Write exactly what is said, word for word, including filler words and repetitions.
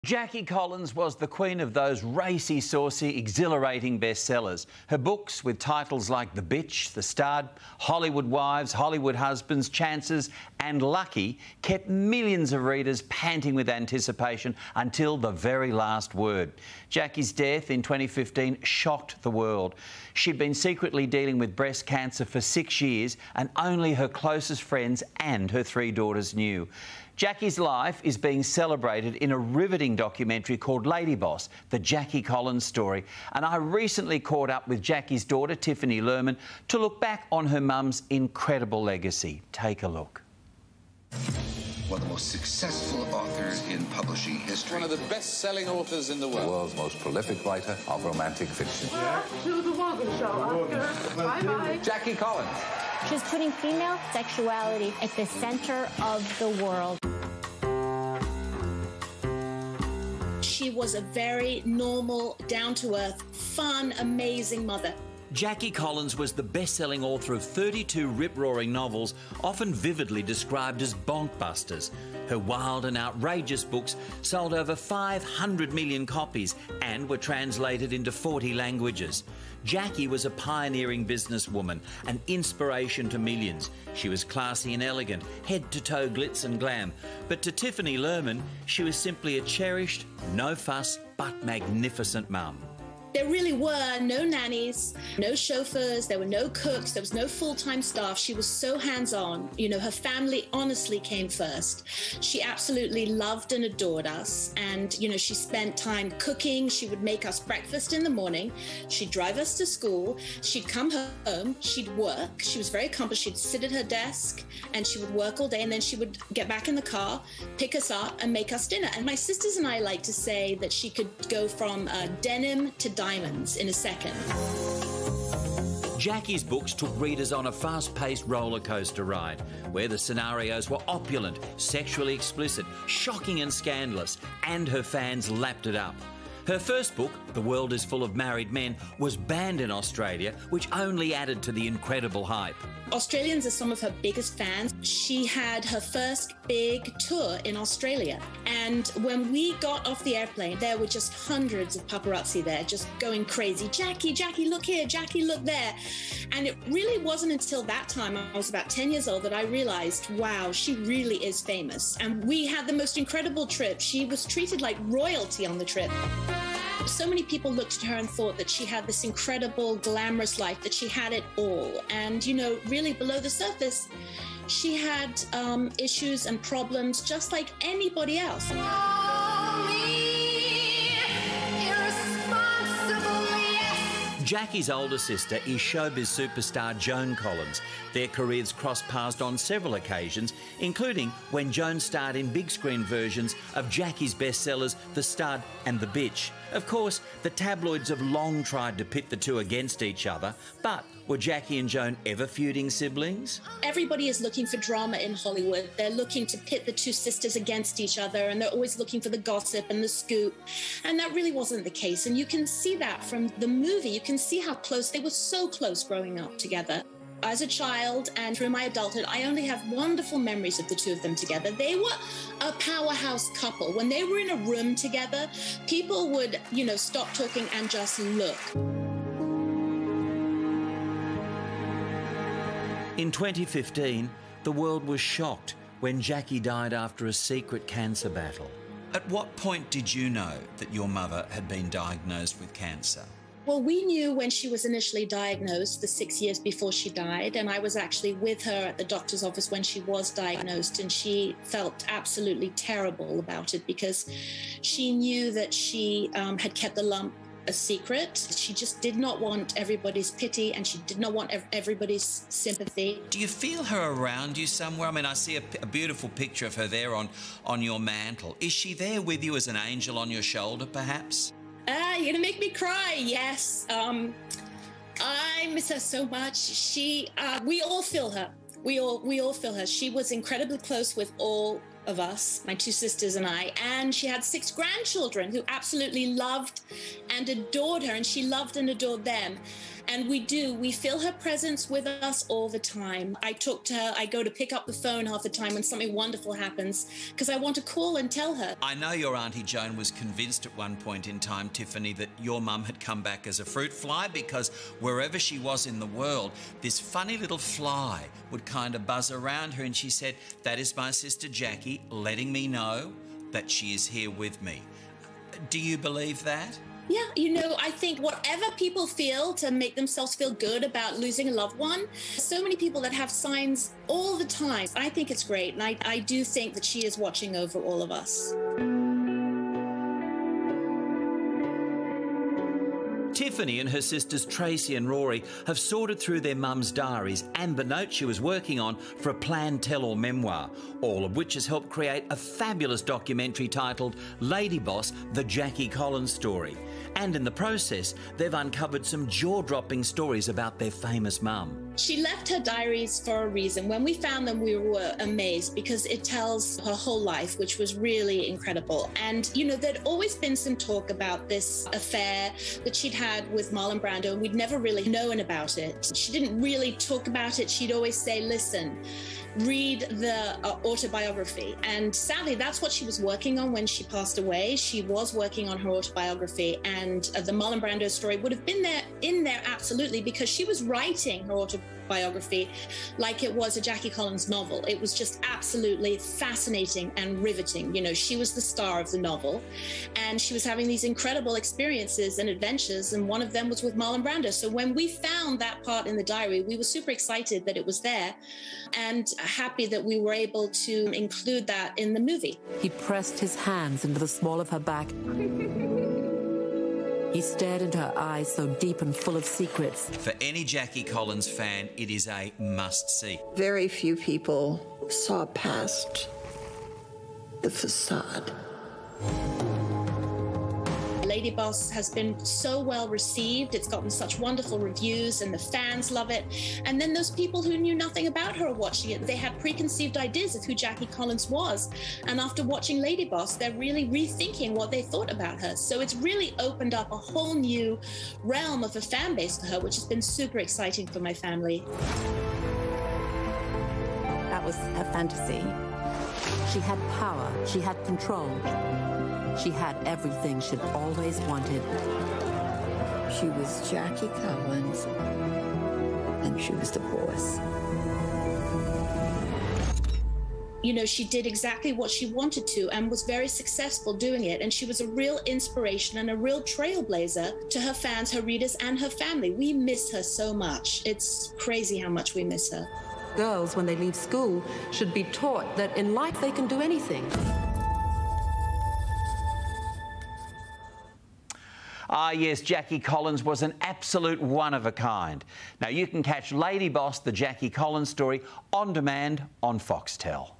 Jackie Collins was the queen of those racy, saucy, exhilarating bestsellers. Her books, with titles like The Bitch, The Stud, Hollywood Wives, Hollywood Husbands, Chances and Lucky, kept millions of readers panting with anticipation until the very last word. Jackie's death in twenty fifteen shocked the world. She'd been secretly dealing with breast cancer for six years and only her closest friends and her three daughters knew. Jackie's life is being celebrated in a riveting documentary called Lady Boss, the Jackie Collins story. And I recently caught up with Jackie's daughter, Tiffany, to look back on her mum's incredible legacy. Take a look. One of the most successful authors in publishing history. One of the best-selling authors in the world. The world's most prolific writer of romantic fiction. Back to the Wogan Show, Oscar. Bye-bye. Jackie Collins. She's putting female sexuality at the center of the world. She was a very normal, down-to-earth, fun, amazing mother. Jackie Collins was the best-selling author of thirty-two rip-roaring novels, often vividly described as bonkbusters. Her wild and outrageous books sold over five hundred million copies and were translated into forty languages. Jackie was a pioneering businesswoman, an inspiration to millions. She was classy and elegant, head-to-toe glitz and glam. But to Tiffany Lerman, she was simply a cherished, no-fuss but magnificent mum. There really were no nannies, no chauffeurs, there were no cooks, there was no full-time staff. She was so hands-on. You know, her family honestly came first. She absolutely loved and adored us. And, you know, she spent time cooking. She would make us breakfast in the morning. She'd drive us to school. She'd come home. She'd work. She was very accomplished. She'd sit at her desk and she would work all day. And then she would get back in the car, pick us up and make us dinner. And my sisters and I like to say that she could go from uh, denim to diamonds in a second. Jackie's books took readers on a fast-paced roller coaster ride where the scenarios were opulent, sexually explicit, shocking and scandalous, and her fans lapped it up. Her first book, The World is Full of Married Men, was banned in Australia, which only added to the incredible hype. Australians are some of her biggest fans. She had her first big tour in Australia. And when we got off the airplane, there were just hundreds of paparazzi there, just going crazy. Jackie, Jackie, look here, Jackie, look there. And it really wasn't until that time, I was about ten years old, that I realized, wow, she really is famous. And we had the most incredible trip. She was treated like royalty on the trip. So many people looked at her and thought that she had this incredible, glamorous life, that she had it all. And, you know, really below the surface, she had um, issues and problems just like anybody else. Jackie's older sister is showbiz superstar Joan Collins. Their careers crossed paths on several occasions, including when Joan starred in big screen versions of Jackie's bestsellers The Stud and The Bitch. Of course, the tabloids have long tried to pit the two against each other, but were Jackie and Joan ever feuding siblings? Everybody is looking for drama in Hollywood. They're looking to pit the two sisters against each other, and they're always looking for the gossip and the scoop. And that really wasn't the case. And you can see that from the movie. You can see how close, they were so close growing up together. As a child and through my adulthood, I only have wonderful memories of the two of them together. They were a powerhouse couple. When they were in a room together, people would, you know, stop talking and just look. In twenty fifteen, the world was shocked when Jackie died after a secret cancer battle. At what point did you know that your mother had been diagnosed with cancer? Well, we knew when she was initially diagnosed, the six years before she died, and I was actually with her at the doctor's office when she was diagnosed, and she felt absolutely terrible about it because she knew that she um, had kept the lump a secret. She just did not want everybody's pity, and she did not want ev everybody's sympathy. Do you feel her around you somewhere? I mean, I see a, a beautiful picture of her there on, on your mantle. Is she there with you as an angel on your shoulder, perhaps? Ah, you're gonna make me cry. Yes, um, I miss her so much. She, uh, we all feel her. We all, we all feel her. She was incredibly close with all of us, my two sisters and I, and she had six grandchildren who absolutely loved and adored her, and she loved and adored them. And we do. We feel her presence with us all the time. I talk to her. I go to pick up the phone half the time when something wonderful happens because I want to call and tell her. I know your Auntie Joan was convinced at one point in time, Tiffany, that your mum had come back as a fruit fly because wherever she was in the world, this funny little fly would kind of buzz around her, and she said, "That is my sister Jackie letting me know that she is here with me." Do you believe that? Yeah, you know, I think whatever people feel to make themselves feel good about losing a loved one, so many people that have signs all the time. I think it's great, and I, I do think that she is watching over all of us. Tiffany and her sisters Tracy and Rory have sorted through their mum's diaries and the note she was working on for a planned tell-all memoir, all of which has helped create a fabulous documentary titled Lady Boss, The Jackie Collins Story. And in the process, they've uncovered some jaw-dropping stories about their famous mum. She left her diaries for a reason. When we found them, we were amazed because it tells her whole life, which was really incredible. And, you know, there'd always been some talk about this affair that she'd had with Marlon Brando, and we'd never really known about it. She didn't really talk about it. She'd always say, listen, read the uh, autobiography. And sadly, that's what she was working on when she passed away. She was working on her autobiography, and uh, the Marlon Brando story would have been there in there absolutely, because she was writing her autobiography like it was a Jackie Collins novel. It was just absolutely fascinating and riveting. You know, she was the star of the novel, and she was having these incredible experiences and adventures, and one of them was with Marlon Brando. So when we found that part in the diary, we were super excited that it was there, and happy that we were able to include that in the movie. He pressed his hands into the small of her back. He stared into her eyes so deep and full of secrets. For any Jackie Collins fan, it is a must-see. Very few people saw past the facade. Lady Boss has been so well received. It's gotten such wonderful reviews, and the fans love it. And then those people who knew nothing about her are watching it. They had preconceived ideas of who Jackie Collins was. And after watching Lady Boss, they're really rethinking what they thought about her. So it's really opened up a whole new realm of a fan base for her, which has been super exciting for my family. That was her fantasy. She had power. She had control. She had everything she'd always wanted. She was Jackie Collins, and she was the boss. You know, she did exactly what she wanted to and was very successful doing it. And she was a real inspiration and a real trailblazer to her fans, her readers, and her family. We miss her so much. It's crazy how much we miss her. Girls, when they leave school, should be taught that in life they can do anything. Ah, yes, Jackie Collins was an absolute one-of-a-kind. Now, you can catch Lady Boss, the Jackie Collins story, on demand on Foxtel.